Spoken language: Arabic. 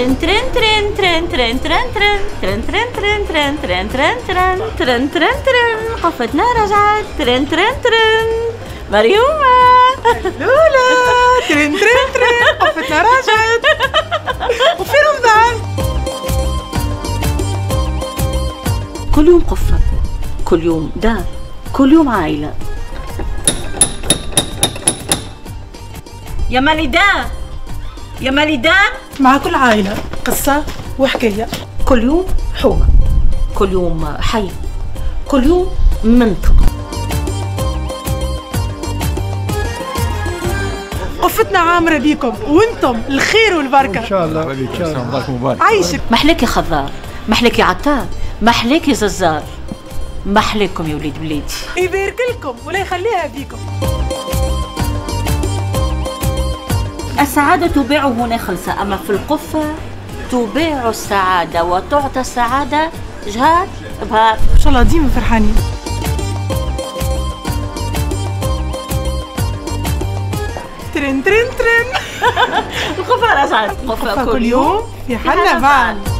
ترن ترن ترن ترن ترن ترن ترن ترن ترن ترن ترن ترن ترن ترن ترن ترن قفتنا رجعت ترن ترن ترن مريومة لولا ترن ترن ترن قفتنا رجعت وفي رمضان. كل يوم قفة، كل يوم دار، كل يوم عائلة. يا مالدان يا مالدان، مع كل عائلة قصة وحكاية. كل يوم حومة، كل يوم حي، كل يوم منطقة. قفتنا عامرة بيكم وانتم الخير والبركة ان شاء الله. ان شاء الله مبارك مبارك. عايشك. محليك يا خضار، محليك يا عتاب، محليك يا ززار، محليكم يا وليد بلادي. يبارك لكم ولا يخليها بيكم. السعادة تباع هنا خلصة، أما في القفة تباع السعادة وتعطى السعادة جهات بهار. ان شاء الله ديما فرحانين. ترن ترن ترن القفة رجعت، قفة كل يوم في حلة بعد.